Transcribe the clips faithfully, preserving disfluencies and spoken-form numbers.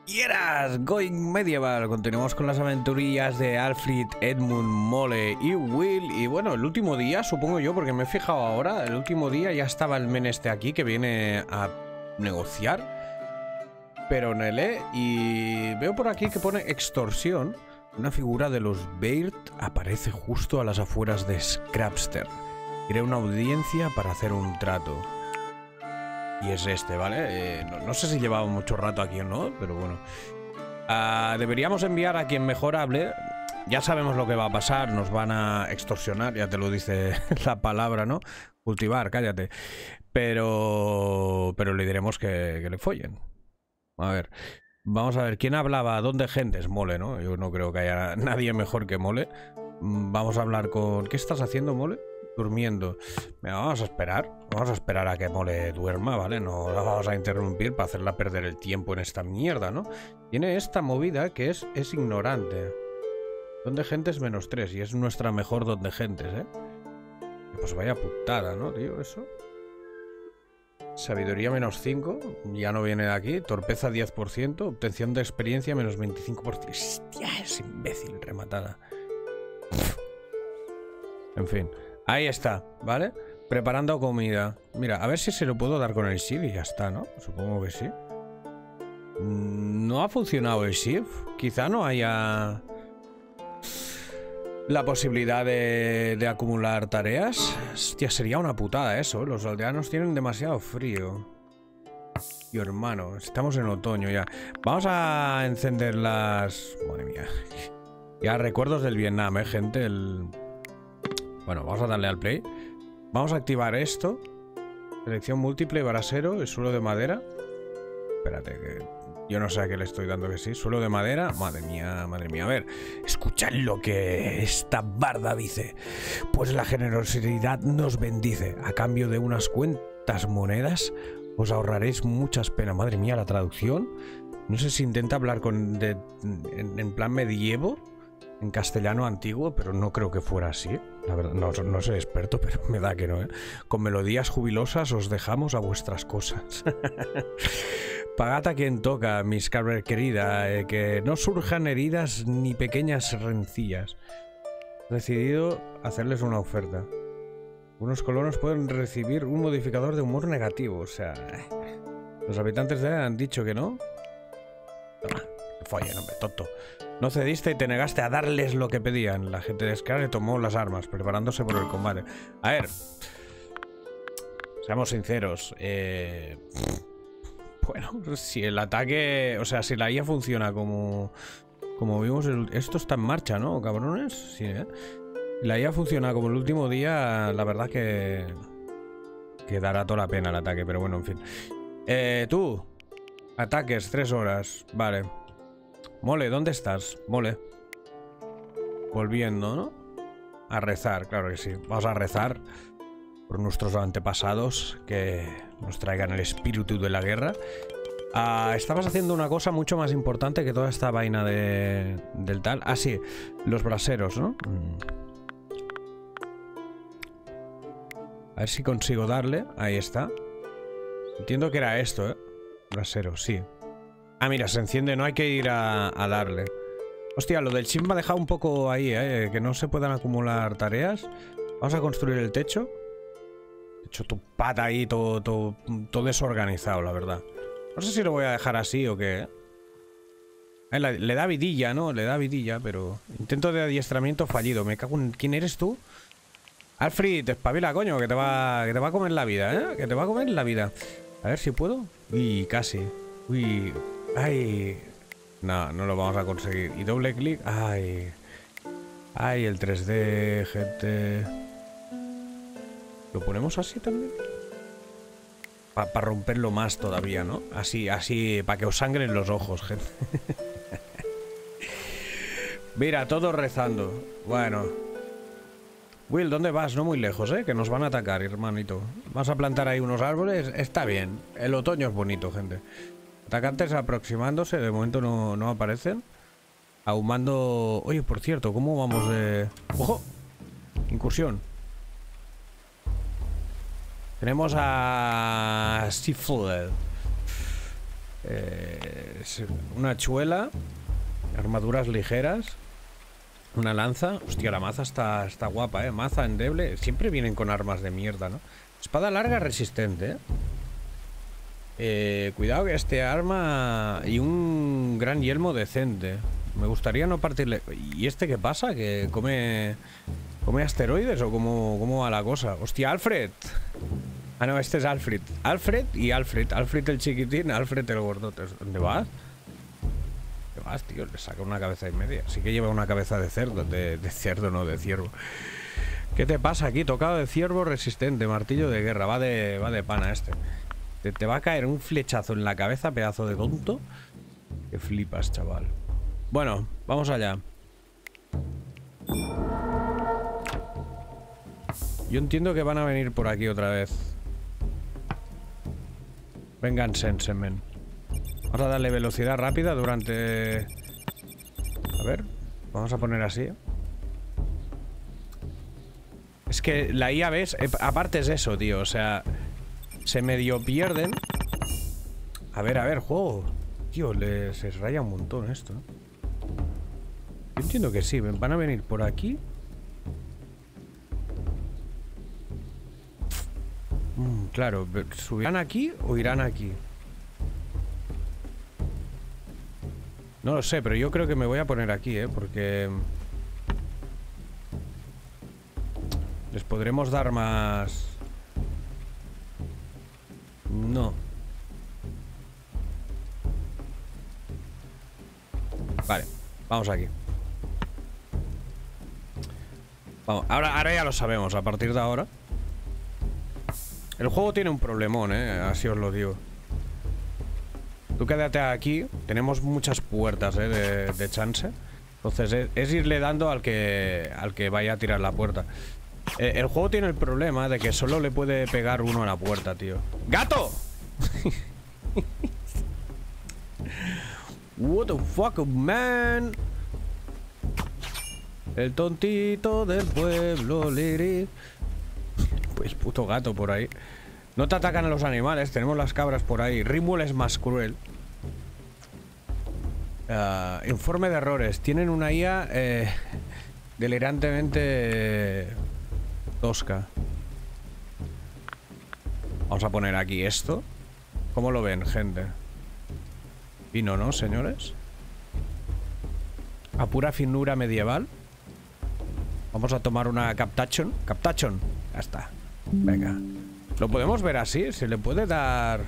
Quieras, Going Medieval. Continuamos con las aventurillas de Alfred, Edmund, Mole y Will. Y bueno, el último día, supongo yo, porque me he fijado ahora, el último día ya estaba el men este aquí que viene a negociar. Pero Nele, y veo por aquí que pone extorsión. Una figura de los Baird aparece justo a las afueras de Scrapster. Crea una audiencia para hacer un trato. Y es este, ¿vale? Eh, no, no sé si llevaba mucho rato aquí o no, pero bueno. Uh, deberíamos enviar a quien mejor hable. Ya sabemos lo que va a pasar, nos van a extorsionar, ya te lo dice la palabra, ¿no? Cultivar, cállate. Pero, pero le diremos que, que le follen. A ver, vamos a ver, ¿quién hablaba? ¿Dónde gentes? Mole, ¿no? Yo no creo que haya nadie mejor que Mole. Vamos a hablar con... ¿Qué estás haciendo, Mole? Durmiendo. Mira, vamos a esperar. Vamos a esperar a que Mole duerma, ¿vale? No la vamos a interrumpir para hacerla perder el tiempo en esta mierda, ¿no? Tiene esta movida que es, es ignorante. Donde gentes menos tres. Y es nuestra mejor donde gentes, ¿eh? Pues vaya putada, ¿no, tío? Eso. Sabiduría menos cinco. Ya no viene de aquí. Torpeza diez por ciento. Obtención de experiencia menos veinticinco por ciento. Hostia, es imbécil, rematada. En fin. Ahí está, ¿vale? Preparando comida. Mira, a ver si se lo puedo dar con el shift y ya está, ¿no? Supongo que sí. No ha funcionado el shift. Quizá no haya la posibilidad de, de acumular tareas. Hostia, sería una putada eso. Los aldeanos tienen demasiado frío. Y hermano, estamos en otoño ya. Vamos a encender las... Madre mía. Ya recuerdos del Vietnam, ¿eh, gente? El... Bueno, vamos a darle al play. Vamos a activar esto. Selección múltiple, brasero y suelo de madera. Espérate, que yo no sé a qué le estoy dando que sí. Suelo de madera. Madre mía, madre mía. A ver, escuchad lo que esta barda dice. Pues la generosidad nos bendice. A cambio de unas cuantas monedas, os ahorraréis muchas penas. Madre mía, la traducción. No sé si intenta hablar con de, en, en plan medievo. En castellano antiguo, pero no creo que fuera así. La verdad, no, no soy experto, pero me da que no, ¿eh? Con melodías jubilosas os dejamos a vuestras cosas. Pagad a quien toca, mis cabras querida, eh, que no surjan heridas ni pequeñas rencillas. He decidido hacerles una oferta. Unos colonos pueden recibir un modificador de humor negativo, o sea... Los habitantes de él han dicho que no. Toma, follen, hombre, tonto. No cediste y te negaste a darles lo que pedían. La gente de Scar tomó las armas, preparándose por el combate. A ver, seamos sinceros. Eh, bueno, si el ataque... O sea, si la I A funciona como... Como vimos... El, esto está en marcha, ¿no, cabrones? Sí, ¿eh? Si la I A funciona como el último día, la verdad que... Que dará toda la pena el ataque, pero bueno, en fin. Eh, tú. Ataques, tres horas. Vale. Mole, ¿dónde estás? Mole. Volviendo, ¿no? A rezar, claro que sí. Vamos a rezar por nuestros antepasados que nos traigan el espíritu de la guerra. Ah, estabas haciendo una cosa mucho más importante que toda esta vaina de, del tal. Ah, sí, los braseros, ¿no? A ver si consigo darle. Ahí está. Entiendo que era esto, ¿eh? Brasero, sí. Ah, mira, se enciende, no hay que ir a, a darle. Hostia, lo del chip me ha dejado un poco ahí, ¿eh? Que no se puedan acumular tareas. Vamos a construir el techo. He hecho tu pata ahí, todo, todo, todo desorganizado, la verdad. No sé si lo voy a dejar así o qué. Eh, le, le da vidilla, ¿no? Le da vidilla, pero... Intento de adiestramiento fallido. Me cago en... ¿Quién eres tú? Alfred, espabila, coño, que te va, que te va a comer la vida, ¿eh? Que te va a comer la vida. A ver si puedo. Uy, casi. Uy... Ay, no, no lo vamos a conseguir. Y doble clic, ay, ay, el tres D, gente. ¿Lo ponemos así también? Para pa romperlo más todavía, ¿no? Así, así, para que os sangren los ojos, gente. Mira, todos rezando. Bueno. Will, ¿dónde vas? No muy lejos, ¿eh? Que nos van a atacar, hermanito. Vas a plantar ahí unos árboles. Está bien. El otoño es bonito, gente. Atacantes aproximándose, de momento no, no aparecen. Ahumando... Oye, por cierto, ¿cómo vamos de...? ¡Ojo! Incursión. Tenemos a... Seafood. Eh, es una chuela, armaduras ligeras, una lanza. Hostia, la maza está, está guapa, ¿eh? Maza endeble. Siempre vienen con armas de mierda, ¿no? Espada larga resistente, ¿eh? Eh, cuidado que este arma y un gran yelmo decente. Me gustaría no partirle. ¿Y este qué pasa? ¿Que come come asteroides o cómo, cómo va la cosa? Hostia, Alfred. Ah, no, este es Alfred. Alfred y Alfred. Alfred el chiquitín, Alfred el gordote. ¿Dónde vas? ¿Dónde vas, tío? Le saca una cabeza y media. Sí que lleva una cabeza de cerdo. De, de cerdo, no, de ciervo. ¿Qué te pasa aquí? Tocado de ciervo resistente. Martillo de guerra. Va de, va de pana este. Te, te va a caer un flechazo en la cabeza, pedazo de tonto. Que flipas, chaval. Bueno, vamos allá. Yo entiendo que van a venir por aquí otra vez. Vengan, sensemen. Vamos a darle velocidad rápida durante... A ver, vamos a poner así. Es que la I A, ¿ves? Aparte es eso, tío. O sea, se medio pierden. A ver, a ver, juego. Tío, le, se raya un montón esto. Yo entiendo que sí. Van a venir por aquí. Mm, claro, ¿subirán aquí o irán aquí? No lo sé, pero yo creo que me voy a poner aquí, ¿eh? Porque... les podremos dar más... No. Vale, vamos aquí. Vamos, ahora, ahora ya lo sabemos, a partir de ahora. El juego tiene un problemón, eh, así os lo digo. Tú quédate aquí, tenemos muchas puertas, eh, de, de chance. Entonces es, es irle dando al que, al que vaya a tirar la puerta. Eh, el juego tiene el problema de que solo le puede pegar uno a la puerta, tío. ¡Gato! What the fuck, man. El tontito del pueblo, Liri. Pues puto gato por ahí. No te atacan a los animales, tenemos las cabras por ahí. Rimwell es más cruel. Uh, informe de errores. Tienen una I A eh, delirantemente tosca. Vamos a poner aquí esto. ¿Cómo lo ven, gente? Vino, ¿no, señores? A pura finura medieval. Vamos a tomar una Captation. Captation. Ya está. Venga. ¿Lo podemos ver así? ¿Se le puede dar...?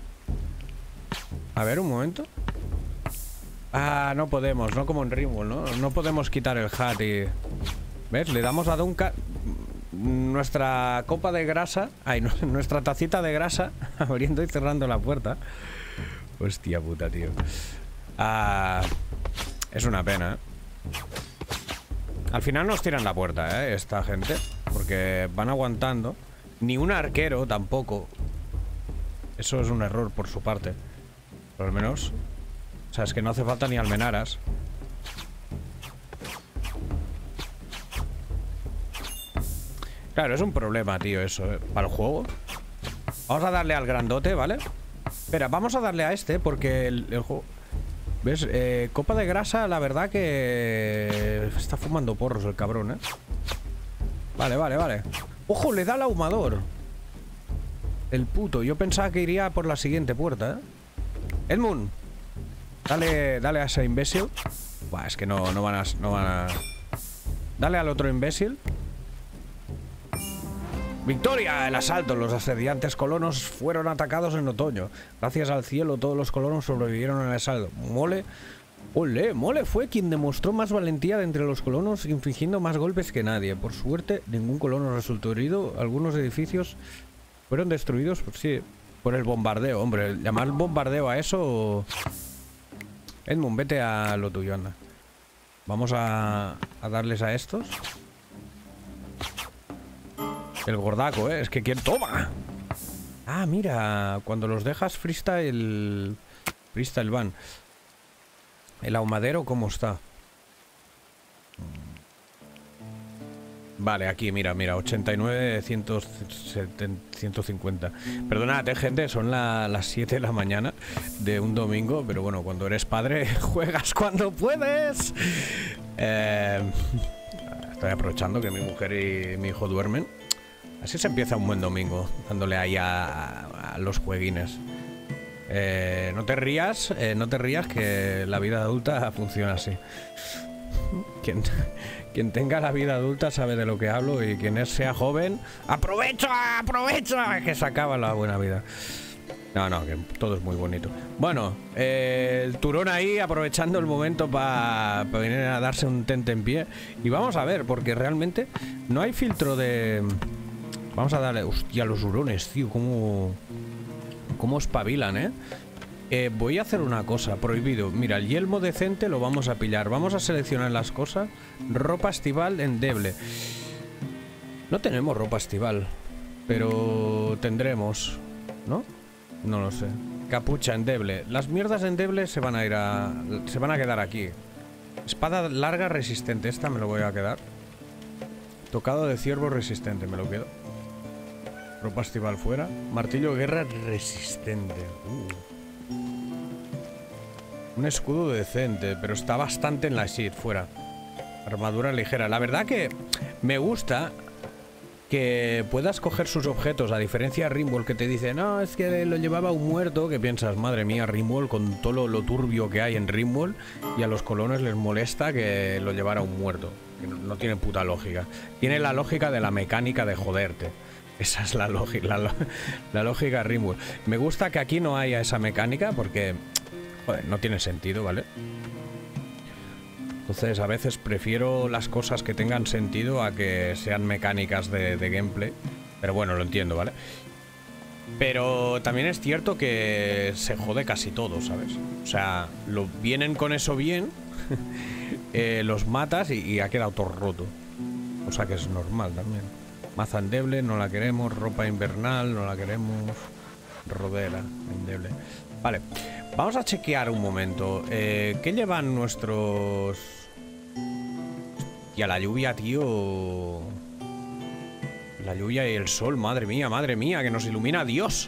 A ver, un momento. Ah, no podemos. No como en Rimwell, ¿no? No podemos quitar el hat y... ¿Ves? Le damos a Duncan... Nuestra copa de grasa... Ay, no, nuestra tacita de grasa abriendo y cerrando la puerta. Hostia puta, tío. Ah, es una pena, ¿eh? Al final nos tiran la puerta, ¿eh? Esta gente. Porque van aguantando. Ni un arquero tampoco. Eso es un error por su parte. Pero al menos... O sea, es que no hace falta ni almenaras. Claro, es un problema, tío, eso, ¿eh? Para el juego. Vamos a darle al grandote, ¿vale? Espera, vamos a darle a este porque el, el juego... ¿Ves? Eh, copa de grasa, la verdad que... Está fumando porros el cabrón, ¿eh? Vale, vale, vale. ¡Ojo! Le da al ahumador. El puto. Yo pensaba que iría por la siguiente puerta, ¿eh? Edmund. Dale, dale a ese imbécil. Buah, es que no, no van a... No van a... Dale al otro imbécil. ¡Victoria! El asalto. Los asediantes colonos fueron atacados en otoño. Gracias al cielo, todos los colonos sobrevivieron al asalto. Mole... Ole, Mole fue quien demostró más valentía de entre los colonos, infligiendo más golpes que nadie. Por suerte, ningún colono resultó herido. Algunos edificios fueron destruidos, pues sí, por el bombardeo. Hombre, llamar bombardeo a eso... Edmund, vete a lo tuyo, anda. Vamos a, a darles a estos. El gordaco, ¿eh? Es que ¿quién toma? Ah, mira, cuando los dejas freestyle... Freestyle van. El ahumadero, ¿cómo está? Vale, aquí, mira, mira, ochenta y nueve, ciento cincuenta. Perdonad, eh, gente, son la, las siete de la mañana de un domingo, pero bueno, cuando eres padre, juegas cuando puedes. Eh, estoy aprovechando que mi mujer y mi hijo duermen. Así se empieza un buen domingo, dándole ahí a, a los jueguines. Eh, no te rías, eh, no te rías que la vida adulta funciona así. Quien, quien tenga la vida adulta sabe de lo que hablo, y quien sea joven, ¡aprovecha! ¡Aprovecha! Que se acaba la buena vida. No, no, que todo es muy bonito. Bueno, eh, el turón ahí aprovechando el momento para pa venir a darse un tente en pie. Y vamos a ver, porque realmente no hay filtro de... Vamos a darle... Hostia, los hurones, tío, cómo... Cómo espabilan, ¿eh? Eh, voy a hacer una cosa, prohibido. Mira, el yelmo decente lo vamos a pillar. Vamos a seleccionar las cosas. Ropa estival endeble. No tenemos ropa estival, pero tendremos, ¿no? No lo sé. Capucha endeble. Las mierdas endebles se van a ir a... Se van a quedar aquí. Espada larga resistente. Esta me lo voy a quedar. Tocado de ciervo resistente. Me lo quedo. Ropa estival fuera. Martillo de guerra resistente. Uh. Un escudo decente, pero está bastante en la shit, fuera. Armadura ligera. La verdad que me gusta que puedas coger sus objetos, a diferencia de Rimworld, que te dice, no, es que lo llevaba un muerto, que piensas, madre mía, Rimworld, con todo lo, lo turbio que hay en Rimworld, y a los colonos les molesta que lo llevara un muerto. Que no, no tiene puta lógica. Tiene la lógica de la mecánica de joderte. Esa es la lógica, la, la lógica de Rimworld. Me gusta que aquí no haya esa mecánica porque... Joder, no tiene sentido, ¿vale? Entonces a veces prefiero las cosas que tengan sentido a que sean mecánicas de, de gameplay. Pero bueno, lo entiendo, ¿vale? Pero también es cierto que se jode casi todo, ¿sabes? O sea, lo vienen con eso bien, eh, los matas y, y ha quedado todo roto. O sea que es normal también. Maza endeble, no la queremos. Ropa invernal, no la queremos. Rodera, endeble. Vale. Vamos a chequear un momento. Eh, ¿Qué llevan nuestros...? Y a la lluvia, tío. La lluvia y el sol, madre mía, madre mía, que nos ilumina Dios.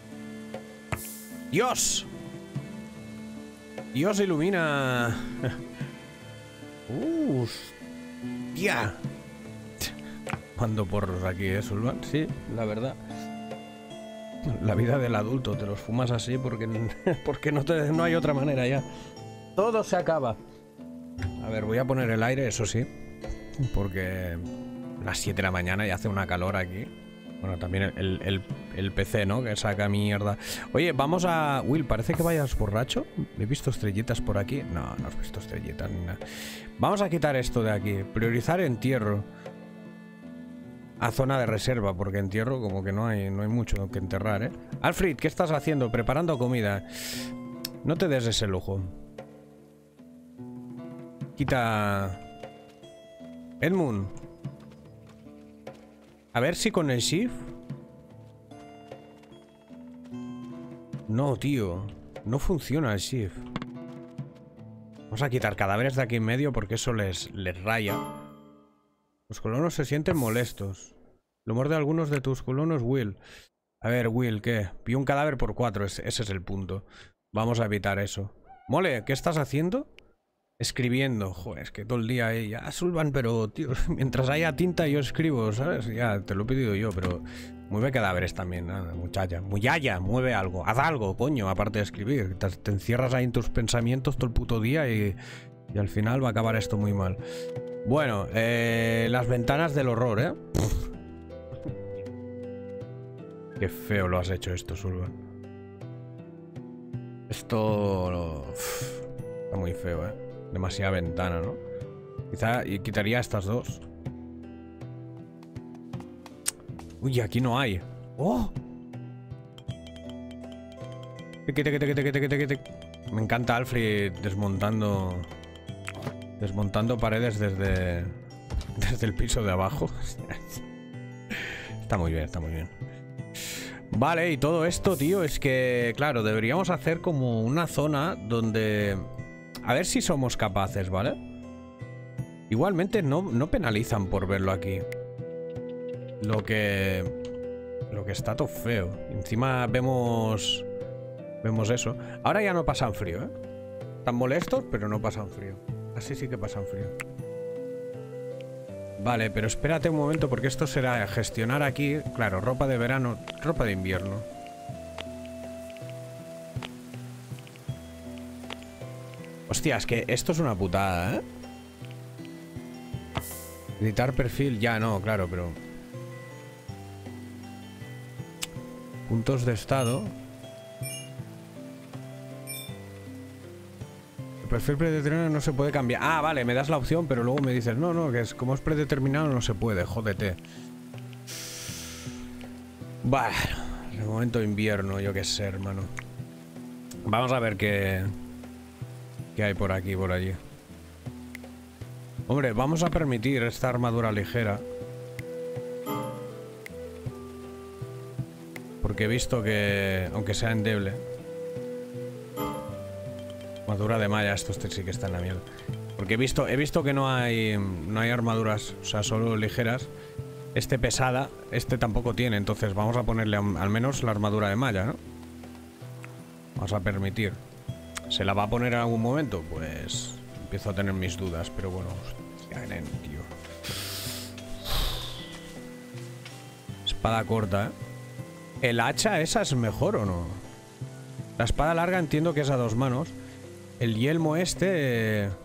Dios. Dios ilumina. Uh, tía. Mando porros aquí, ¿eh, Sulvan? Sí, la verdad. La vida del adulto, te los fumas así porque, porque no, te, no hay otra manera ya. Todo se acaba. A ver, voy a poner el aire, eso sí. Porque las siete de la mañana y hace una calor aquí. Bueno, también el, el, el P C, ¿no? Que saca mierda. Oye, vamos a... Will, parece que vayas borracho. ¿He visto estrellitas por aquí? No, no has visto estrellitas ni nada. Vamos a quitar esto de aquí. Priorizar entierro. A zona de reserva, porque entierro como que no hay, no hay mucho que enterrar, ¿eh? Alfred, ¿qué estás haciendo? Preparando comida. No te des ese lujo. Quita... Edmund. A ver si con el shift... No, tío. No funciona el shift. Vamos a quitar cadáveres de aquí en medio porque eso les, les raya. Los colonos se sienten molestos. Lo muerde a algunos de tus colonos, Will. A ver, Will, ¿qué? Vi un cadáver por cuatro, ese, ese es el punto. Vamos a evitar eso. Mole, ¿qué estás haciendo? Escribiendo. Joder, es que todo el día ahí. Ya, Sulvan, pero, tío, mientras haya tinta yo escribo, ¿sabes? Ya, te lo he pedido yo, pero... Mueve cadáveres también, ¿no? Muchacha. Muchaya, mueve algo. Haz algo, coño, aparte de escribir. Te, te encierras ahí en tus pensamientos todo el puto día y... Y al final va a acabar esto muy mal. Bueno, eh, las ventanas del horror, ¿eh? Qué feo lo has hecho esto, Sulvan. Esto... Uf, está muy feo, ¿eh? Demasiada ventana, ¿no? Quizá y quitaría estas dos. Uy, aquí no hay. ¡Oh! Me encanta Alfred desmontando... Desmontando paredes desde... Desde el piso de abajo. Está muy bien, está muy bien. Vale, y todo esto, tío, es que... Claro, deberíamos hacer como una zona donde... A ver si somos capaces, ¿vale? Igualmente no, no penalizan por verlo aquí. Lo que... Lo que está todo feo. Encima vemos... Vemos eso. Ahora ya no pasan frío, ¿eh? Están molestos, pero no pasan frío. Así sí que pasan frío. Vale, pero espérate un momento porque esto será gestionar aquí. Claro, ropa de verano, ropa de invierno. Hostia, es que esto es una putada, ¿eh? Editar perfil, ya no, claro, pero... Puntos de estado. El perfil predeterminado no se puede cambiar. Ah, vale, me das la opción, pero luego me dices, no, no, que es como es predeterminado no se puede, jódete. Bueno, de momento invierno, yo qué sé, hermano. Vamos a ver qué... ¿Qué hay por aquí, por allí? Hombre, vamos a permitir esta armadura ligera. Porque he visto que, aunque sea endeble... Armadura de malla, esto este sí que está en la mierda. Porque he visto, he visto que no hay, no hay armaduras, o sea, solo ligeras. Este pesada, este tampoco tiene, entonces vamos a ponerle a, al menos la armadura de malla, ¿no? Vamos a permitir. ¿Se la va a poner en algún momento? Pues empiezo a tener mis dudas, pero bueno, hostia, nen, tío. Espada corta, ¿eh? ¿El hacha esa es mejor o no? La espada larga entiendo que es a dos manos. El yelmo este... Eh...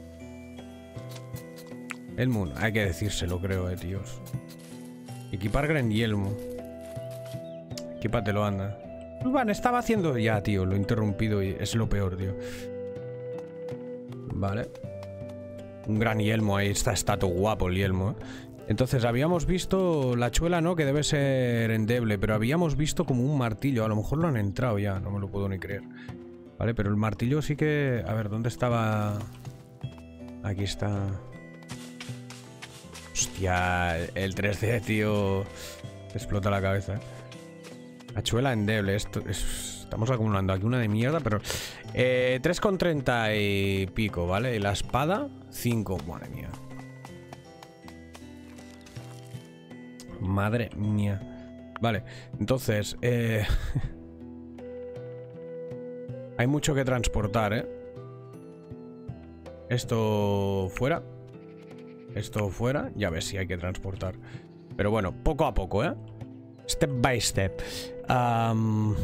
El Moon, hay que decírselo, creo, eh, tíos. Equipar gran yelmo. Equípatelo, anda. Van, estaba haciendo... Ya, tío, lo he interrumpido y es lo peor, tío. Vale. Un gran yelmo, ahí está, está todo guapo el yelmo, ¿eh? Entonces, habíamos visto la chuela, ¿no? Que debe ser endeble, pero habíamos visto como un martillo. A lo mejor lo han entrado ya, no me lo puedo ni creer. Vale, pero el martillo sí que... A ver, ¿dónde estaba? Aquí está. Hostia, el tres D, tío. Explota la cabeza, ¿eh? Hachuela endeble, esto es... Estamos acumulando aquí una de mierda, pero... Eh, tres con treinta y pico, ¿vale? Y la espada, cinco. Madre mía. Madre mía. Vale, entonces... Eh... Hay mucho que transportar, ¿eh? Esto fuera. Esto fuera. Ya ves si hay que transportar. Pero bueno, poco a poco, ¿eh? Step by step. Um...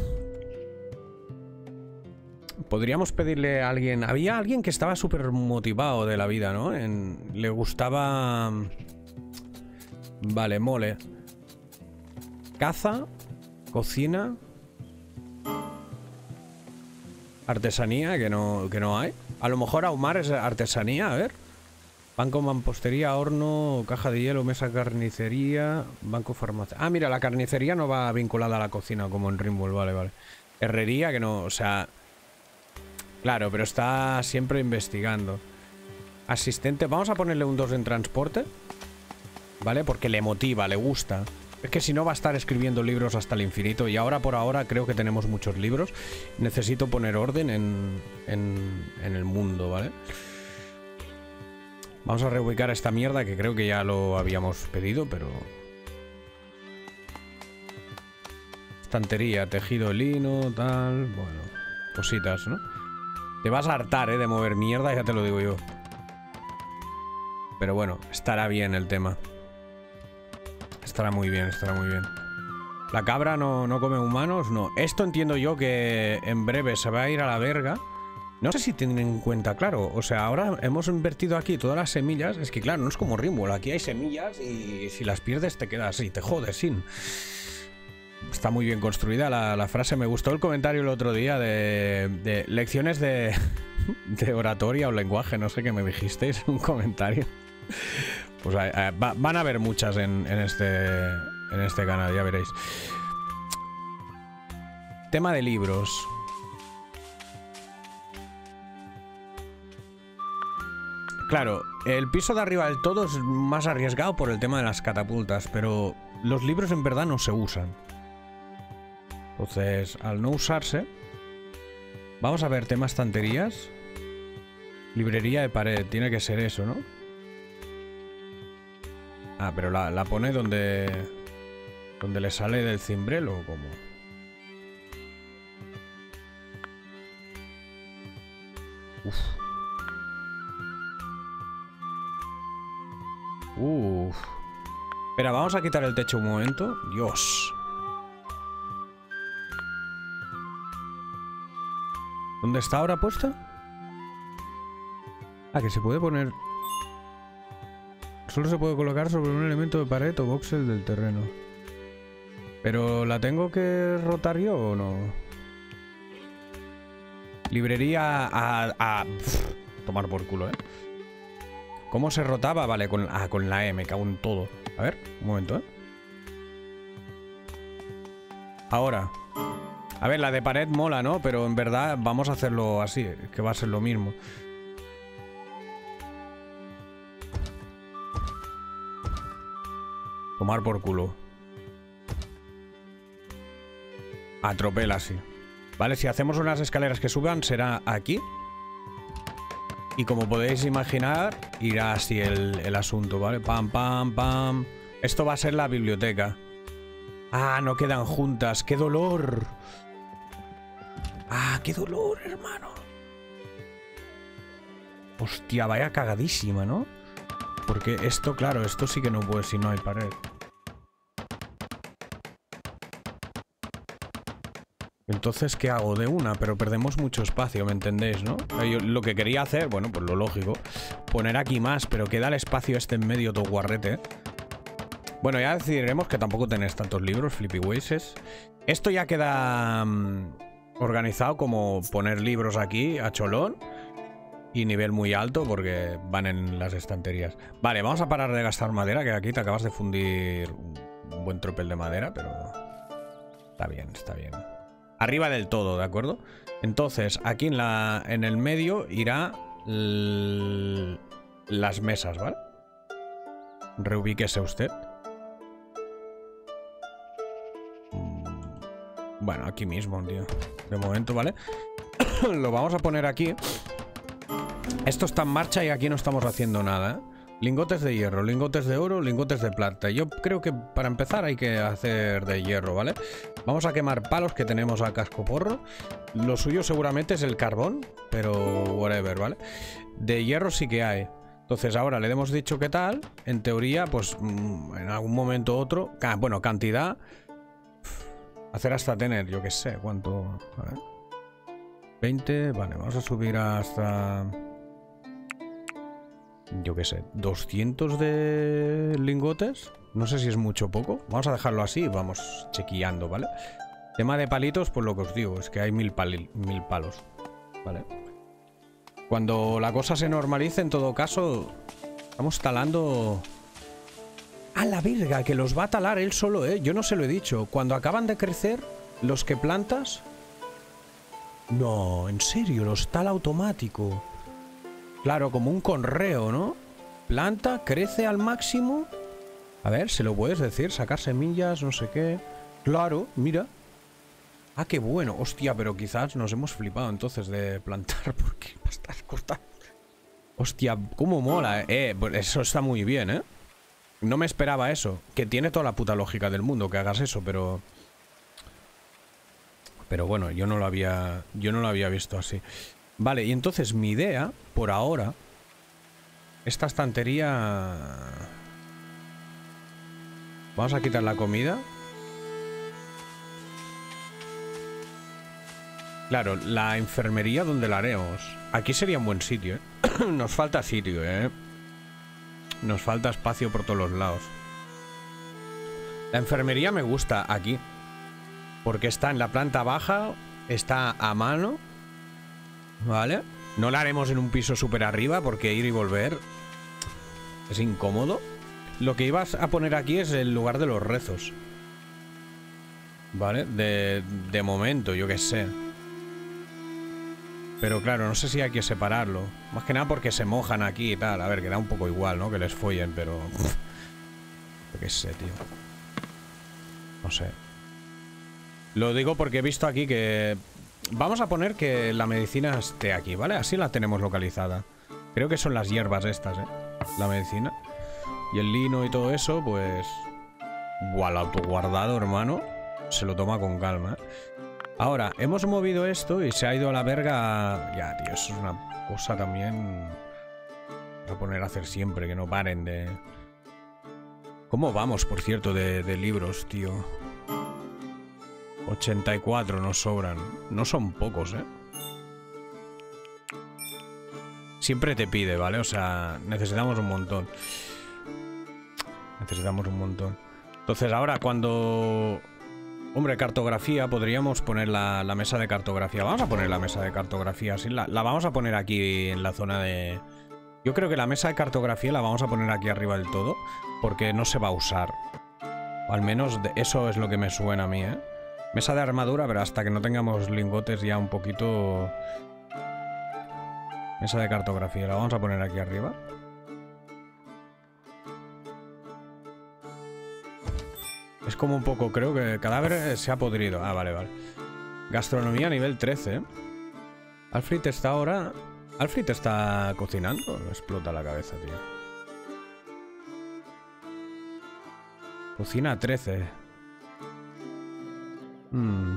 Podríamos pedirle a alguien... Había alguien que estaba súper motivado de la vida, ¿no? En... Le gustaba... Vale, mole. Caza. Cocina. Artesanía, que no, que no hay. A lo mejor ahumar es artesanía, a ver. Banco, mampostería, horno, caja de hielo, mesa, carnicería, banco, farmacia. Ah, mira, la carnicería no va vinculada a la cocina como en Rimworld, vale, vale. Herrería, que no, o sea... Claro, pero está siempre investigando. Asistente, vamos a ponerle un dos en transporte. ¿Vale? Porque le motiva, le gusta. Es que si no va a estar escribiendo libros hasta el infinito. Y ahora por ahora creo que tenemos muchos libros. Necesito poner orden en, en, en el mundo, ¿vale? Vamos a reubicar esta mierda que creo que ya lo habíamos pedido, pero... Estantería, tejido, lino, tal... Bueno, cositas, ¿no? Te vas a hartar, ¿eh? De mover mierda, ya te lo digo yo. Pero bueno, estará bien el tema. Estará muy bien, estará muy bien. La cabra no, no come humanos, no. Esto entiendo yo que en breve se va a ir a la verga. No sé si tienen en cuenta, claro. O sea, ahora hemos invertido aquí todas las semillas. Es que claro, no es como Rimworld. Aquí hay semillas y si las pierdes te quedas así, te jodes, sin. Está muy bien construida la, la frase. Me gustó el comentario el otro día de, de lecciones de, de oratoria o lenguaje. No sé qué me dijisteis en un comentario. Pues eh, eh, va, van a haber muchas en, en, este, en este canal, ya veréis. Tema de libros. Claro, el piso de arriba del todo es más arriesgado por el tema de las catapultas, pero los libros en verdad no se usan. Entonces, al no usarse... Vamos a ver, tema estanterías. Librería de pared, tiene que ser eso, ¿no? Ah, pero la, la pone donde... ¿Donde le sale del cimbrel o cómo? Uf. Uf. Espera, vamos a quitar el techo un momento. Dios. ¿Dónde está ahora puesta? Ah, que se puede poner... Solo se puede colocar sobre un elemento de pared o voxel del terreno. ¿Pero la tengo que rotar yo o no? Librería a... a pff, tomar por culo, ¿eh? ¿Cómo se rotaba? Vale, con, ah, con la E, me cago en todo. A ver, un momento, ¿eh? Ahora. A ver, la de pared mola, ¿no? Pero en verdad vamos a hacerlo así, que va a ser lo mismo. Tomar por culo. Atropela así. Vale, si hacemos unas escaleras que suban, será aquí. Y como podéis imaginar, irá así el, el asunto, ¿vale? Pam, pam, pam. Esto va a ser la biblioteca. Ah, no quedan juntas. ¡Qué dolor! Ah, qué dolor, hermano. Hostia, vaya cagadísima, ¿no? Porque esto, claro, esto sí que no puede si no hay pared. Entonces, ¿qué hago? De una, pero perdemos mucho espacio, ¿me entendéis, no? Yo lo que quería hacer, bueno, pues lo lógico, poner aquí más, pero queda el espacio este en medio todo guarrete, ¿eh? Bueno, ya decidiremos que tampoco tenéis tantos libros, Flippy Wases. Esto ya queda um, organizado como poner libros aquí a cholón y nivel muy alto porque van en las estanterías. Vale, vamos a parar de gastar madera, que aquí te acabas de fundir un buen tropel de madera, pero está bien, está bien. Arriba del todo, ¿de acuerdo? Entonces, aquí en, la, en el medio irá las mesas, ¿vale? Reubíquese usted. Bueno, aquí mismo, tío. De momento, ¿vale? Lo vamos a poner aquí. Esto está en marcha y aquí no estamos haciendo nada, ¿eh? Lingotes de hierro, lingotes de oro, lingotes de plata. Yo creo que para empezar hay que hacer de hierro, ¿vale? Vamos a quemar palos que tenemos a cascoporro. Lo suyo seguramente es el carbón, pero whatever, ¿vale? De hierro sí que hay. Entonces ahora le hemos dicho qué tal. En teoría, pues en algún momento u otro... Bueno, cantidad... Hacer hasta tener, yo qué sé, ¿cuánto? A ver. veinte, vale, vamos a subir hasta... Yo qué sé, doscientos de lingotes. No sé si es mucho o poco. Vamos a dejarlo así y vamos chequeando, ¿vale? Tema de palitos, pues lo que os digo, es que hay mil, pali mil palos, ¿vale? Cuando la cosa se normalice, en todo caso, estamos talando... ¡A la virga! Que los va a talar él solo, ¿eh? Yo no se lo he dicho. Cuando acaban de crecer, los que plantas... No, en serio, los tala automático. Claro, como un conreo, ¿no? Planta, crece al máximo. A ver, ¿se lo puedes decir? Sacar semillas, no sé qué. Claro, mira. Ah, qué bueno. Hostia, pero quizás nos hemos flipado entonces de plantar porque va a estar cortado. Hostia, cómo mola, ¿eh? eh pues eso está muy bien, ¿eh? No me esperaba eso. Que tiene toda la puta lógica del mundo que hagas eso, pero... Pero bueno, yo no lo había... Yo no lo había visto así. Vale, y entonces mi idea, por ahora... Esta estantería... Vamos a quitar la comida. Claro, la enfermería, ¿dónde la haremos? Aquí sería un buen sitio, ¿eh? Nos falta sitio, ¿eh? Nos falta espacio por todos los lados. La enfermería me gusta aquí. Porque está en la planta baja. Está a mano. ¿Vale? No la haremos en un piso súper arriba porque ir y volver es incómodo. Lo que ibas a poner aquí es el lugar de los rezos. ¿Vale? De, de momento, yo qué sé. Pero claro, no sé si hay que separarlo. Más que nada porque se mojan aquí y tal. A ver, que da un poco igual, ¿no? Que les follen, pero... Yo qué sé, tío. No sé. Lo digo porque he visto aquí que... Vamos a poner que la medicina esté aquí, ¿vale? Así la tenemos localizada. Creo que son las hierbas estas, ¿eh? La medicina. Y el lino y todo eso, pues... Buah, el autoguardado, hermano. Se lo toma con calma. Ahora, hemos movido esto y se ha ido a la verga... Ya, tío, eso es una cosa también... Voy a poner a hacer siempre, que no paren de... ¿Cómo vamos, por cierto, de, de libros, tío? ochenta y cuatro nos sobran. No son pocos, ¿eh? Siempre te pide, ¿vale? O sea, necesitamos un montón. Necesitamos un montón. Entonces ahora cuando... Hombre, cartografía, podríamos poner la, la mesa de cartografía. Vamos a poner la mesa de cartografía. Sí, la, la vamos a poner aquí en la zona de... Yo creo que la mesa de cartografía la vamos a poner aquí arriba del todo, porque no se va a usar. O al menos de, eso es lo que me suena a mí, ¿eh? Mesa de armadura, pero hasta que no tengamos lingotes ya un poquito... Mesa de cartografía, la vamos a poner aquí arriba. Es como un poco, creo que el cadáver se ha podrido. Ah, vale, vale. Gastronomía nivel trece, ¿eh? Alfred está ahora... ¿Alfred está cocinando? Me explota la cabeza, tío. Cocina trece. Hmm.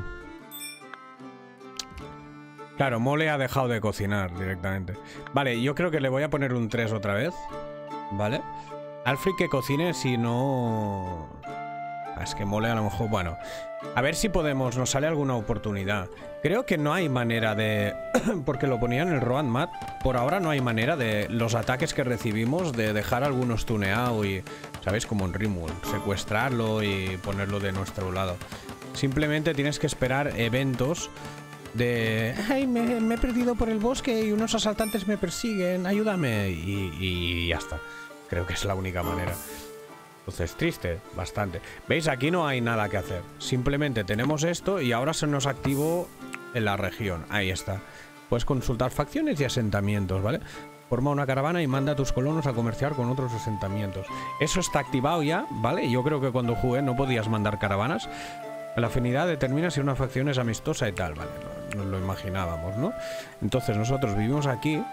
Claro, Mole ha dejado de cocinar directamente. Vale, yo creo que le voy a poner un tres otra vez. ¿Vale? Alfred que cocine si no... Ah, es que Mole a lo mejor... Bueno, a ver si podemos... Nos sale alguna oportunidad. Creo que no hay manera de... Porque lo ponía en el Road Mat. Por ahora no hay manera de los ataques que recibimos de dejar algunos tuneados y... ¿Sabéis? Como en Rimworld. Secuestrarlo y ponerlo de nuestro lado. Simplemente tienes que esperar eventos de... Ay, me, me he perdido por el bosque y unos asaltantes me persiguen. Ayúdame. Y, y ya está. Creo que es la única manera. Entonces, triste, bastante. ¿Veis? Aquí no hay nada que hacer. Simplemente tenemos esto y ahora se nos activó en la región. Ahí está. Puedes consultar facciones y asentamientos, ¿vale? Forma una caravana y manda a tus colonos a comerciar con otros asentamientos. Eso está activado ya, ¿vale? Yo creo que cuando jugué no podías mandar caravanas. La afinidad determina si una facción es amistosa y tal, ¿vale? Nos lo imaginábamos, ¿no? Entonces nosotros vivimos aquí.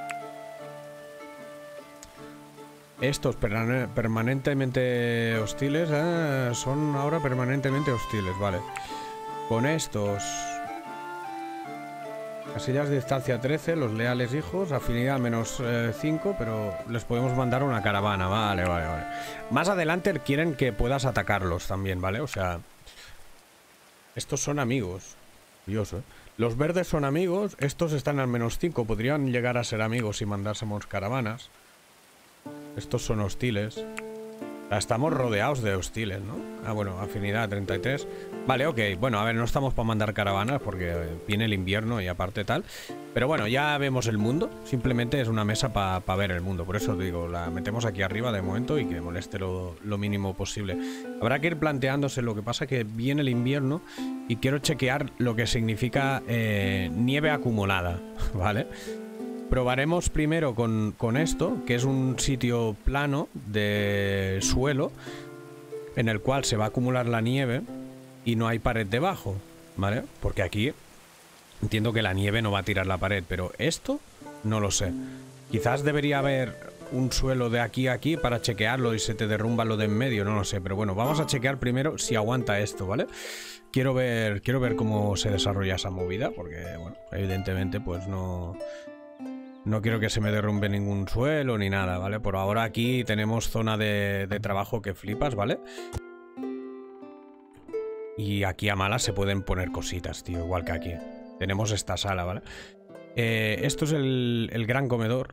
Estos permanentemente hostiles eh, son ahora permanentemente hostiles, vale. Con estos... Casillas de distancia trece, los leales hijos, afinidad menos cinco, pero les podemos mandar una caravana, vale, vale, vale. Más adelante quieren que puedas atacarlos también, ¿vale? O sea... Estos son amigos. Dios, ¿eh? Los verdes son amigos, estos están al menos cinco, podrían llegar a ser amigos si mandásemos caravanas. Estos son hostiles. Estamos rodeados de hostiles, ¿no? Ah, bueno, afinidad treinta y tres. Vale, ok. Bueno, a ver, no estamos para mandar caravanas porque viene el invierno y aparte tal. Pero bueno, ya vemos el mundo. Simplemente es una mesa para pa ver el mundo. Por eso digo, la metemos aquí arriba de momento y que moleste lo, lo mínimo posible. Habrá que ir planteándose. Lo que pasa que viene el invierno y quiero chequear lo que significa eh, nieve acumulada, ¿vale? Probaremos primero con, con esto, que es un sitio plano de suelo en el cual se va a acumular la nieve y no hay pared debajo, ¿vale? Porque aquí entiendo que la nieve no va a tirar la pared, pero esto no lo sé. Quizás debería haber un suelo de aquí a aquí para chequearlo y se te derrumba lo de en medio, no lo sé. Pero bueno, vamos a chequear primero si aguanta esto, ¿vale? Quiero ver, quiero ver cómo se desarrolla esa movida, porque, bueno, evidentemente pues no... No quiero que se me derrumbe ningún suelo ni nada, ¿vale? Por ahora aquí tenemos zona de, de trabajo que flipas, ¿vale? Y aquí a malas se pueden poner cositas, tío, igual que aquí. Tenemos esta sala, ¿vale? Eh, esto es el, el gran comedor.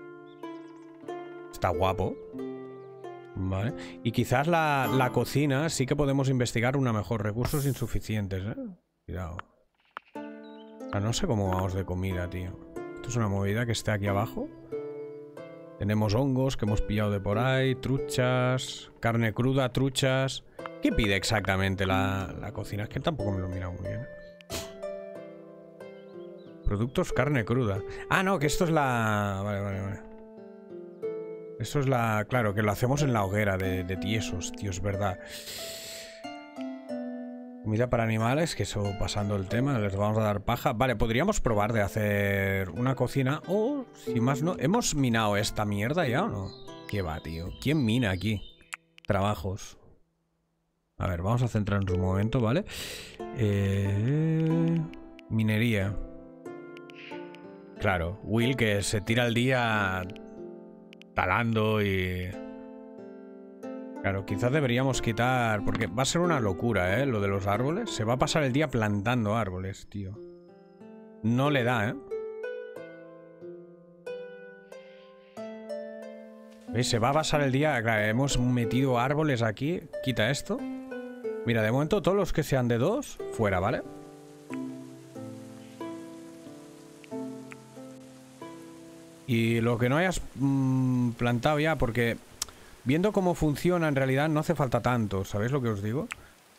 Está guapo. Vale. Y quizás la, la cocina sí que podemos investigar una mejor. Recursos insuficientes, ¿eh? Cuidado. Ah, no sé cómo vamos de comida, tío. Esto es una movida que esté aquí abajo. Tenemos hongos que hemos pillado de por ahí, truchas, carne cruda, truchas. ¿Qué pide exactamente la, la cocina? Es que tampoco me lo he mirado muy bien. Productos carne cruda. Ah, no, que esto es la... Vale, vale, vale. Esto es la... Claro, que lo hacemos en la hoguera de, de tiesos, tío, es verdad. Comida para animales, que eso pasando el tema, les vamos a dar paja. Vale, podríamos probar de hacer una cocina o, si más no... ¿Hemos minado esta mierda ya o no? ¿Qué va, tío? ¿Quién mina aquí? Trabajos. A ver, vamos a centrarnos un momento, ¿vale? Eh... Minería. Claro, Will que se tira el día talando y... Claro, quizás deberíamos quitar... Porque va a ser una locura, ¿eh? Lo de los árboles. Se va a pasar el día plantando árboles, tío. No le da, ¿eh? ¿Veis? Se va a pasar el día... Claro, hemos metido árboles aquí. Quita esto. Mira, de momento todos los que sean de dos, fuera, ¿vale? Y lo que no hayas mmm, plantado ya, porque viendo cómo funciona en realidad no hace falta tanto, ¿sabéis lo que os digo?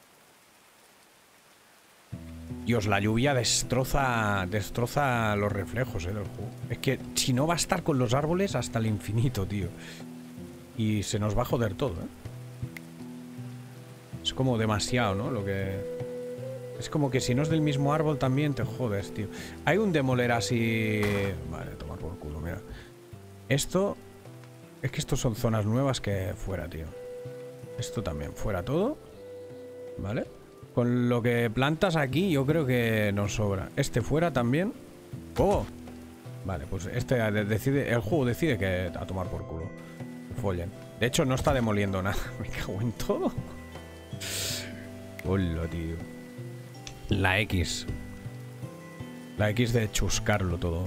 Dios, la lluvia destroza destroza los reflejos, eh, del juego. Es que si no va a estar con los árboles hasta el infinito, tío. Y se nos va a joder todo, ¿eh? Es como demasiado, ¿no? Lo que... Es como que si no es del mismo árbol también te jodes, tío. Hay un demoler así... Vale, tomar por culo, mira. Esto... Es que estos son zonas nuevas que fuera, tío. Esto también, fuera todo. Vale. Con lo que plantas aquí yo creo que nos sobra. Este fuera también. ¡Oh! Vale, pues este decide... El juego decide que a tomar por culo. Follen. De hecho no está demoliendo nada. Me cago en todo. Hola, tío. La X. La X de chuscarlo todo.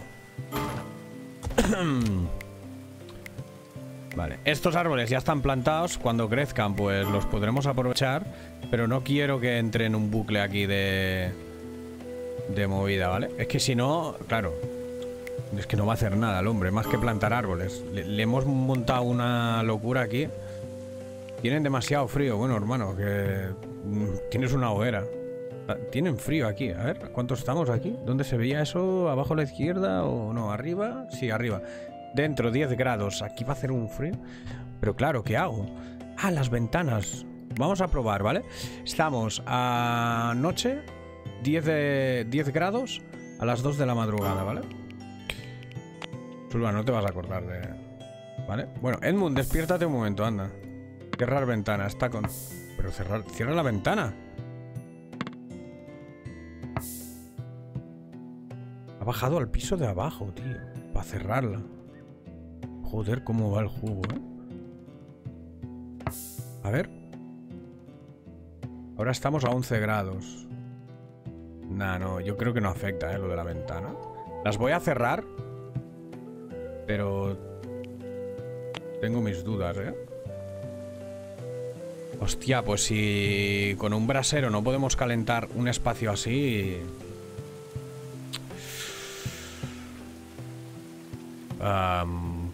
Vale, estos árboles ya están plantados. Cuando crezcan pues los podremos aprovechar. Pero no quiero que entre en un bucle aquí de... De movida, ¿vale? Es que si no, claro, es que no va a hacer nada el hombre, más que plantar árboles. Le, le hemos montado una locura aquí. Tienen demasiado frío. Bueno, hermano, que... Tienes una hoguera. Tienen frío aquí. A ver, ¿cuántos estamos aquí? ¿Dónde se veía eso? ¿Abajo a la izquierda o no? ¿Arriba? Sí, arriba. Dentro, diez grados. Aquí va a hacer un frío. Pero claro, ¿qué hago? Ah, las ventanas. Vamos a probar, ¿vale? Estamos a noche, diez, de, diez grados a las dos de la madrugada, ¿vale? Zulba, no te vas a acordar de... ¿Vale? Bueno, Edmund, despiértate un momento, anda. Cerrar ventana, está con... Pero cerrar... Cierra la ventana. Ha bajado al piso de abajo, tío. Para cerrarla. Joder, cómo va el juego, ¿eh? A ver. Ahora estamos a once grados. Nah, no, yo creo que no afecta, ¿eh? Lo de la ventana. Las voy a cerrar. Pero... Tengo mis dudas, ¿eh? Hostia, pues si con un brasero no podemos calentar un espacio así... Um,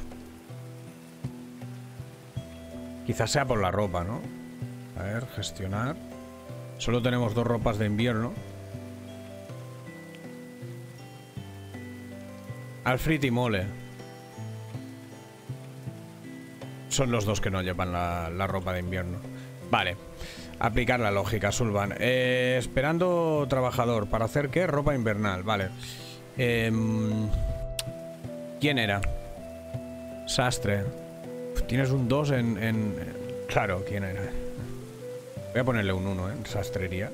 quizás sea por la ropa, ¿no? A ver, gestionar. Solo tenemos dos ropas de invierno. Alfred y Mole son los dos que no llevan la, la ropa de invierno. Vale. Aplicar la lógica, Sulvan. Eh, esperando trabajador. ¿Para hacer qué? Ropa invernal. Vale. Eh, ¿Quién era? Sastre. Tienes un dos en, en... Claro, ¿quién era? Voy a ponerle un uno, ¿eh? En sastrería.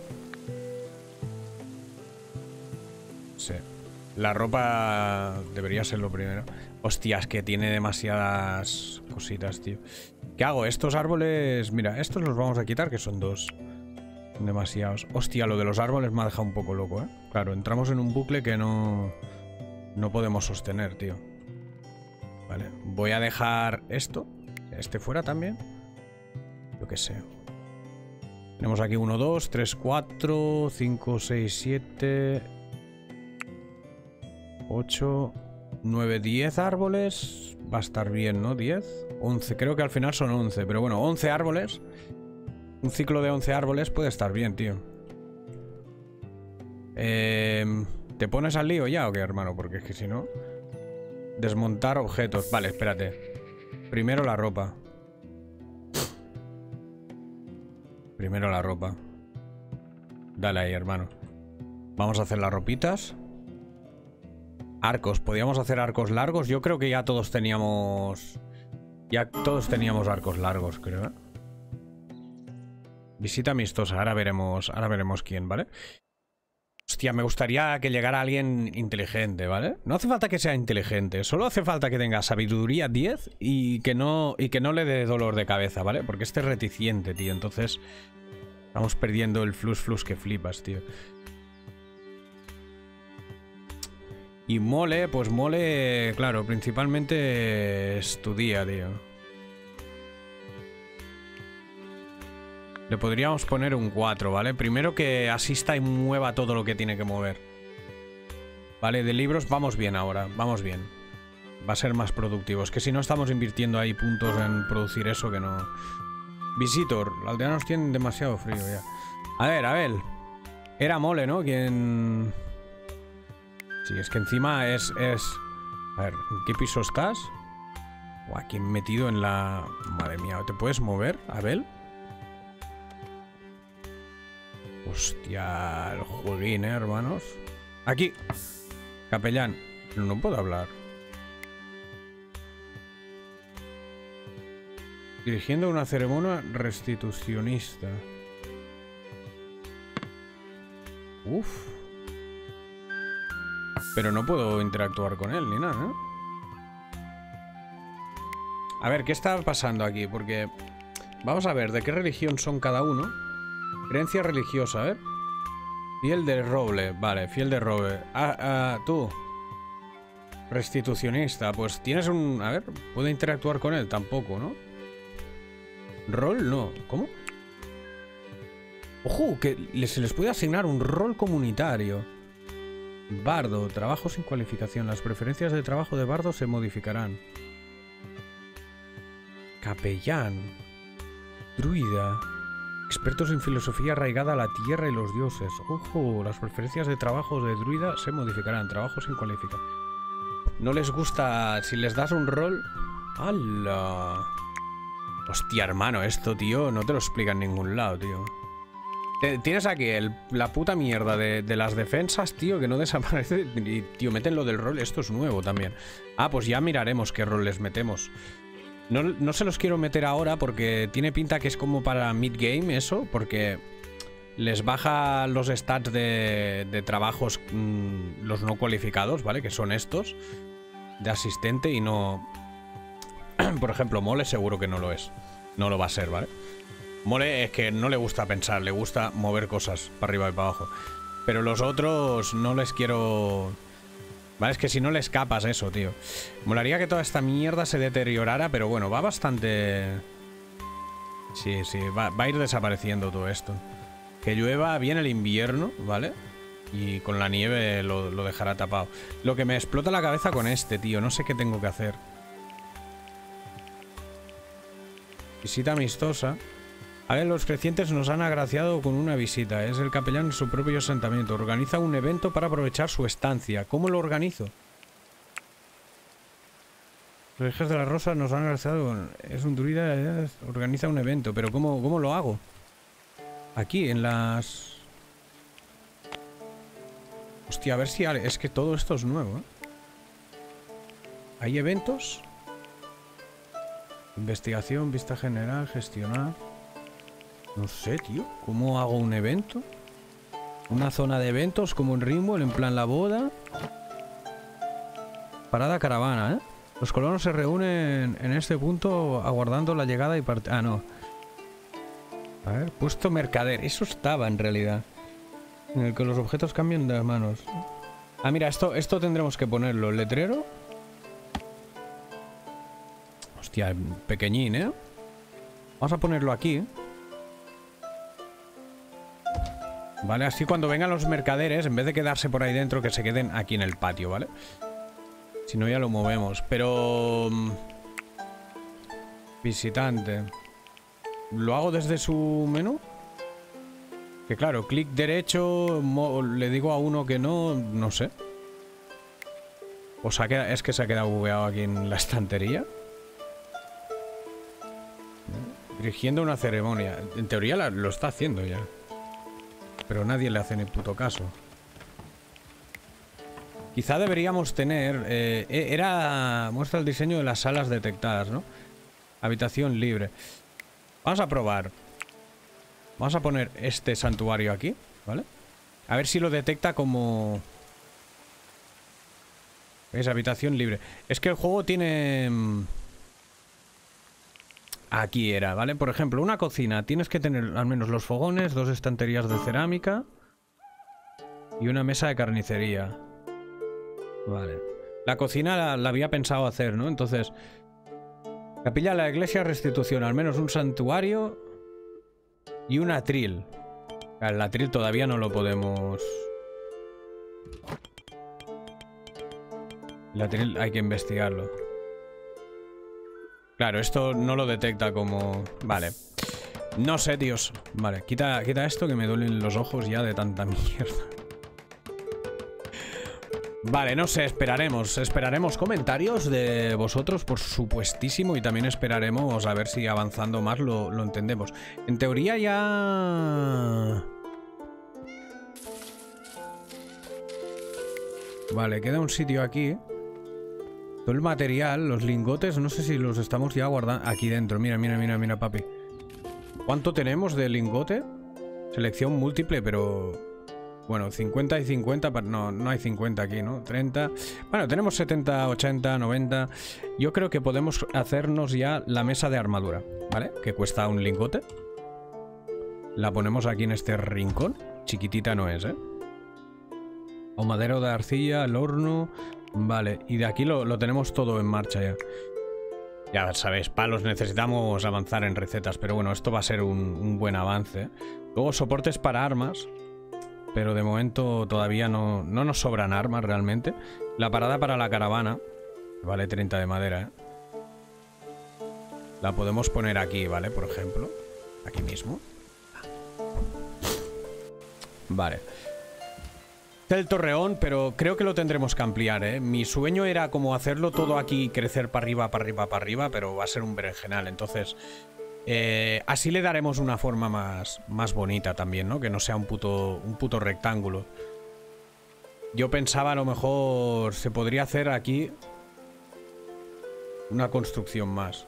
Sí. La ropa debería ser lo primero. Hostias, que tiene demasiadas cositas, tío. ¿Qué hago? Estos árboles... Mira, estos los vamos a quitar, que son dos. Son demasiados. Hostia, lo de los árboles me ha dejado un poco loco, ¿eh? Claro, entramos en un bucle que no... No podemos sostener, tío. Vale, voy a dejar esto. Este fuera también. Yo qué sé. Tenemos aquí uno, dos, tres, cuatro, cinco, seis, siete, ocho, nueve, diez árboles. Va a estar bien, ¿no? diez, once. Creo que al final son once. Pero bueno, once árboles. Un ciclo de once árboles puede estar bien, tío. Eh, ¿Te pones al lío ya o qué, hermano? Porque es que si no... Desmontar objetos. Vale, espérate. Primero la ropa. Primero la ropa. Dale ahí, hermano. Vamos a hacer las ropitas. Arcos. Podíamos hacer arcos largos. Yo creo que ya todos teníamos Ya todos teníamos arcos largos, creo, ¿eh? Visita amistosa. Ahora veremos, ahora veremos quién, ¿vale? Hostia, me gustaría que llegara alguien inteligente, ¿vale? No hace falta que sea inteligente, solo hace falta que tenga sabiduría diez y que no, y que no le dé dolor de cabeza, ¿vale? Porque este es reticente, tío, entonces estamos perdiendo el flus flus que flipas, tío. Y mole, pues mole, claro, principalmente estudia, tío. Le podríamos poner un cuatro, ¿vale? Primero que asista y mueva todo lo que tiene que mover. Vale, de libros vamos bien ahora, vamos bien. Va a ser más productivo. Es que si no estamos invirtiendo ahí puntos en producir eso que no... Visitor, los aldeanos tienen demasiado frío ya. A ver, a ver. Era mole, ¿no? Quien... Sí, es que encima es... es... A ver, ¿en qué piso estás? O aquí metido en la... Madre mía, ¿te puedes mover, Abel? Hostia, el jueguín, ¿eh, hermanos? Aquí. Capellán. Pero no puedo hablar. Dirigiendo una ceremonia restitucionista. Uf. Pero no puedo interactuar con él ni nada, ¿eh? A ver, ¿qué está pasando aquí? Porque... Vamos a ver de qué religión son cada uno. Creencia religiosa, ¿eh? Fiel de roble, vale, fiel de roble. Ah, ah, tú. Restitucionista, pues tienes un... A ver, ¿puedo interactuar con él? Tampoco, ¿no? Rol, no. ¿Cómo? Ojo, que se les puede asignar un rol comunitario. Bardo, trabajo sin cualificación. Las preferencias de trabajo de bardo se modificarán. Capellán. Druida. Expertos en filosofía arraigada a la tierra y los dioses. Ojo, las preferencias de trabajo de druida se modificarán. Trabajo sin cualificar. No les gusta... Si les das un rol... ¡Hala! Hostia, hermano, esto, tío, no te lo explica en ningún lado, tío. Tienes aquí el, la puta mierda de, de las defensas, tío, que no desaparece. Y, tío, meten lo del rol. Esto es nuevo también. Ah, pues ya miraremos qué rol les metemos. No, no se los quiero meter ahora porque tiene pinta que es como para mid-game eso, porque les baja los stats de, de trabajos, mmm, los no cualificados, ¿vale? Que son estos, de asistente y no... Por ejemplo, Mole seguro que no lo es. No lo va a ser, ¿vale? Mole es que no le gusta pensar, le gusta mover cosas para arriba y para abajo. Pero los otros no les quiero... Vale, es que si no le escapas eso, tío. Molaría que toda esta mierda se deteriorara, pero bueno, va bastante... Sí, sí, va, va a ir desapareciendo todo esto. Que llueva bien el invierno, ¿vale? Y con la nieve lo, lo dejará tapado. Lo que me explota la cabeza con este, tío. No sé qué tengo que hacer. Visita amistosa. A ver, los crecientes nos han agraciado con una visita. Es el capellán en su propio asentamiento. Organiza un evento para aprovechar su estancia. ¿Cómo lo organizo? Los hijos de la rosa nos han agraciado con... Es un druida. Eh, organiza un evento. Pero ¿cómo, cómo lo hago? Aquí, en las... Hostia, a ver si... Es que todo esto es nuevo, ¿eh? ¿Hay eventos? Investigación, vista general, gestionar... No sé, tío. ¿Cómo hago un evento? Una zona de eventos como en Rimworld, en plan la boda. Parada caravana, ¿eh? Los colonos se reúnen en este punto aguardando la llegada y partida. Ah, no. A ver, puesto mercader. Eso estaba en realidad. En el que los objetos cambian de manos. Ah, mira, esto, esto tendremos que ponerlo. El letrero. Hostia, pequeñín, ¿eh? Vamos a ponerlo aquí, ¿eh? Vale, así cuando vengan los mercaderes, en vez de quedarse por ahí dentro, que se queden aquí en el patio, ¿vale? Si no, ya lo movemos. Pero... Visitante. ¿Lo hago desde su menú? Que claro, clic derecho, le digo a uno que no, no sé. O sea, es que se ha quedado bugueado aquí en la estantería. Dirigiendo una ceremonia. En teoría la, lo está haciendo ya. Pero nadie le hace ni puto caso. Quizá deberíamos tener... Eh, era... Muestra el diseño de las salas detectadas, ¿no? Habitación libre. Vamos a probar. Vamos a poner este santuario aquí, ¿vale? A ver si lo detecta como... ¿Veis? Habitación libre. Es que el juego tiene... Aquí era, ¿vale? Por ejemplo, una cocina. Tienes que tener al menos los fogones, dos estanterías de cerámica y una mesa de carnicería. Vale. La cocina la, la había pensado hacer, ¿no? Entonces... Capilla de la iglesia, restitución. Al menos un santuario y un atril. El atril todavía no lo podemos... El atril hay que investigarlo. Claro, esto no lo detecta como... Vale. No sé, tíos. Vale, quita, quita esto que me duelen los ojos ya de tanta mierda. Vale, no sé, esperaremos. Esperaremos comentarios de vosotros, por supuestísimo. Y también esperaremos a ver si avanzando más lo, lo entendemos. En teoría ya... Vale, queda un sitio aquí. Todo el material, los lingotes, no sé si los estamos ya guardando aquí dentro. Mira, mira, mira, mira, papi. ¿Cuánto tenemos de lingote? Selección múltiple, pero... Bueno, cincuenta y cincuenta, no, no hay cincuenta aquí, ¿no? treinta. Bueno, tenemos setenta, ochenta, noventa. Yo creo que podemos hacernos ya la mesa de armadura, ¿vale? Que cuesta un lingote. La ponemos aquí en este rincón. Chiquitita no es, ¿eh? Ahumadero de arcilla, el horno... Vale, y de aquí lo, lo tenemos todo en marcha ya. Ya sabéis, palos, necesitamos avanzar en recetas, pero bueno, esto va a ser un, un buen avance. Luego soportes para armas, pero de momento todavía no, no nos sobran armas realmente. La parada para la caravana, vale treinta de madera, ¿eh? La podemos poner aquí, ¿vale? Por ejemplo, aquí mismo. Vale. El torreón, pero creo que lo tendremos que ampliar, ¿eh? Mi sueño era como hacerlo todo aquí, crecer para arriba, para arriba, para arriba, pero va a ser un berenjenal, entonces eh, así le daremos una forma más, más bonita también, ¿no? Que no sea un puto, un puto rectángulo. Yo pensaba a lo mejor se podría hacer aquí una construcción más.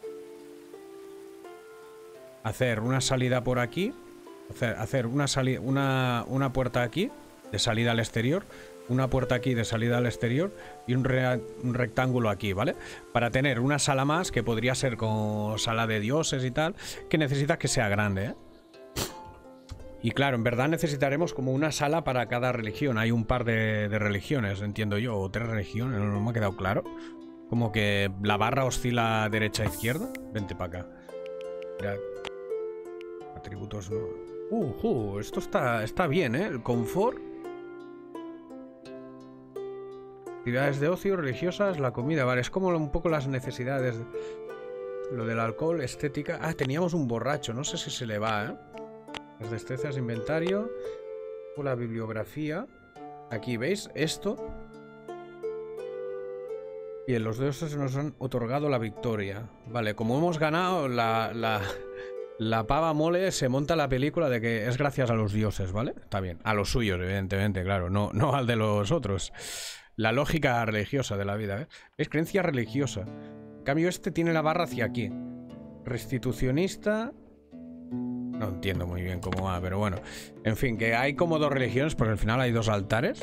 Hacer una salida por aquí, hacer, hacer una, salida, una, una puerta aquí de salida al exterior, una puerta aquí de salida al exterior y un, re un rectángulo aquí, ¿vale? Para tener una sala más que podría ser como sala de dioses y tal, que necesita que sea grande, ¿eh? Y claro, en verdad necesitaremos como una sala para cada religión. Hay un par de, de religiones, entiendo yo, o tres religiones, no me ha quedado claro. Como que la barra oscila derecha a izquierda. Vente para acá. Mirad. Atributos no. Uh, uh, esto está, está bien, ¿eh? El confort. Actividades de ocio, religiosas, la comida, vale, es como un poco las necesidades. Lo del alcohol, estética. Ah, teníamos un borracho, no sé si se le va, ¿eh? Las destrezas, inventario. O la bibliografía. Aquí, ¿veis? Esto. Bien, los dioses nos han otorgado la victoria. Vale, como hemos ganado, la, la, la pava mole se monta la película de que es gracias a los dioses, ¿vale? Está bien. A los suyos, evidentemente, claro. No, no al de los otros. La lógica religiosa de la vida, ¿eh? Es creencia religiosa. En cambio, este tiene la barra hacia aquí. Restitucionista. No entiendo muy bien cómo va, pero bueno. En fin, que hay como dos religiones, porque al final hay dos altares.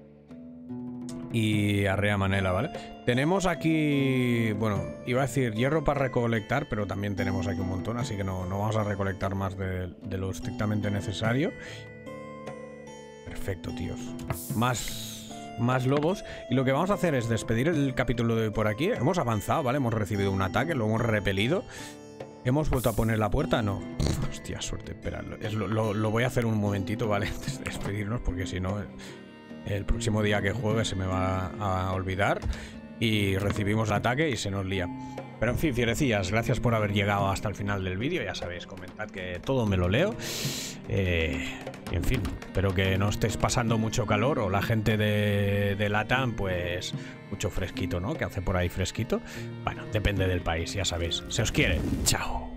Y arrea manela, ¿vale? Tenemos aquí... Bueno, iba a decir hierro para recolectar, pero también tenemos aquí un montón, así que no, no vamos a recolectar más de, de lo estrictamente necesario. Perfecto, tíos. Más... Más lobos. Y lo que vamos a hacer es despedir el capítulo de hoy por aquí. Hemos avanzado, ¿vale? Hemos recibido un ataque, lo hemos repelido. ¿Hemos vuelto a poner la puerta? No. Hostia, suerte. Espera, lo, lo, lo voy a hacer un momentito, ¿vale? Antes de despedirnos, porque si no, el, el próximo día que juegue se me va a olvidar. Y recibimos el ataque y se nos lía. Pero en fin, fierecillas, gracias por haber llegado hasta el final del vídeo. Ya sabéis, comentad que todo me lo leo. Eh, y en fin, espero que no estéis pasando mucho calor. O la gente de, de Latam, pues mucho fresquito, ¿no? Que hace por ahí fresquito. Bueno, depende del país, ya sabéis. Se os quiere. Chao.